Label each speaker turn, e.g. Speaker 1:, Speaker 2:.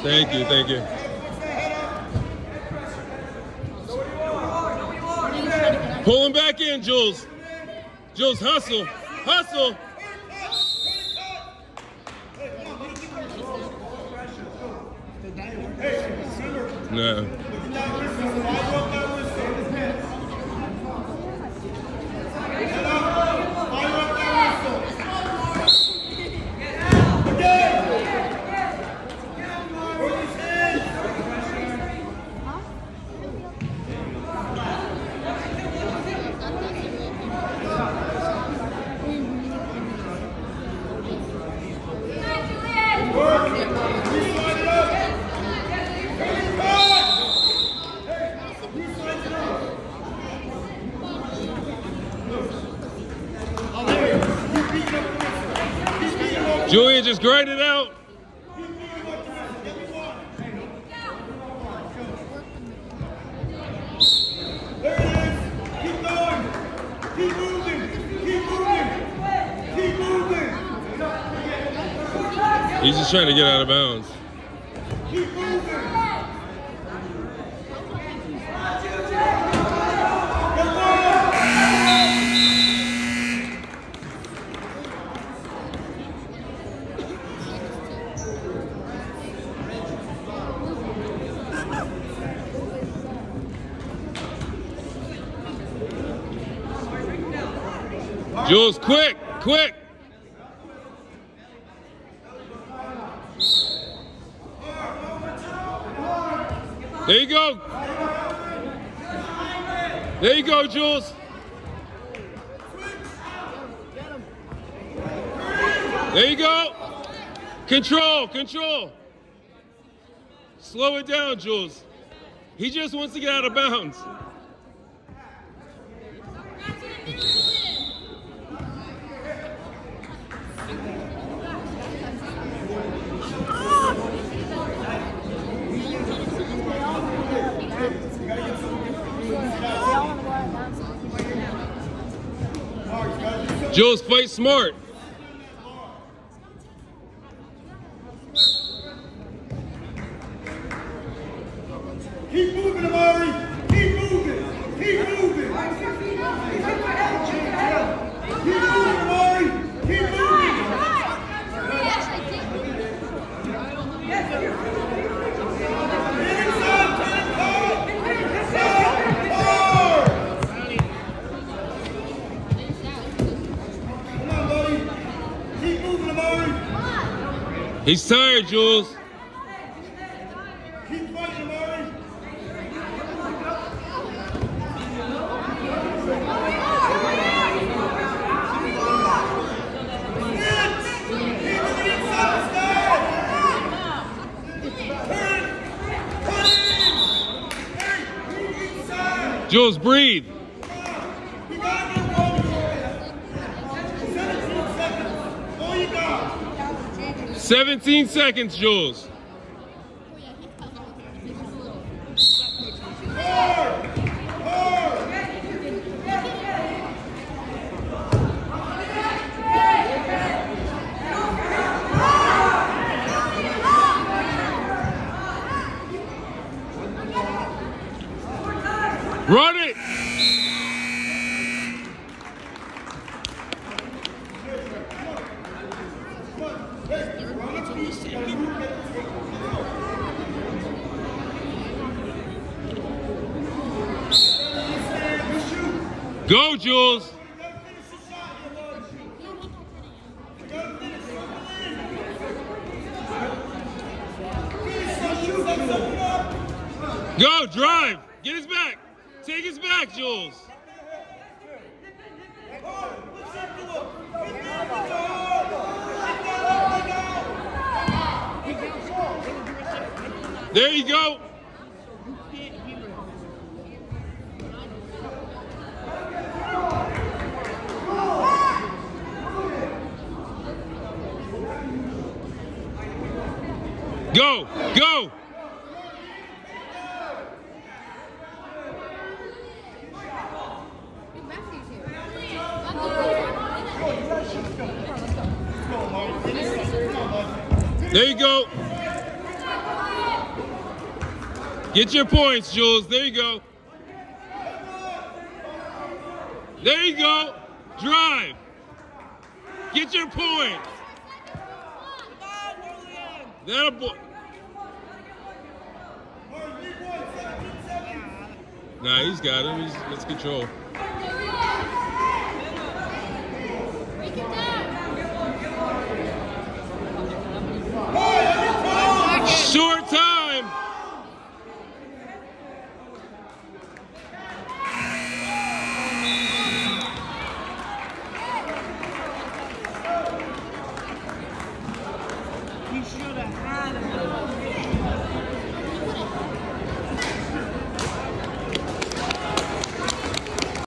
Speaker 1: Thank you, thank you. Pull him back in, Jules. Jules, hustle, hustle. No. Julian, just grind it out.
Speaker 2: There it is. Keep going. Keep moving. Keep moving. Keep moving.
Speaker 1: He's just trying to get out of bounds.
Speaker 2: Keep moving.
Speaker 1: Jules, quick, quick. There you go. There you go, Jules. There you go. Control, control. Slow it down, Jules. He just wants to get out of bounds. Jules, play smart.
Speaker 2: Keep moving, Amari. Keep moving. Keep moving. Keep moving, Amari. Keep moving.
Speaker 1: He's tired, Jules.
Speaker 2: Keep fighting, Amari.
Speaker 1: Jules, breathe. 17 seconds, Jules. Run it! Go, Jules! Go, drive! Get his back! Take his back, Jules! There you go! Go! Go! There you go. Get your points, Jules. There you go. There you go. Drive. Get your points. That a boy. Nah, he's got him. Let's control.